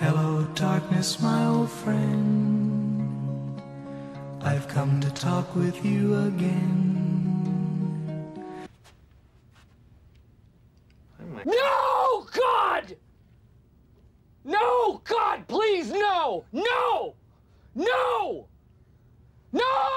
Hello, darkness, my old friend. I've come to talk with you again. No, God! No, God, please, no! No! No! No!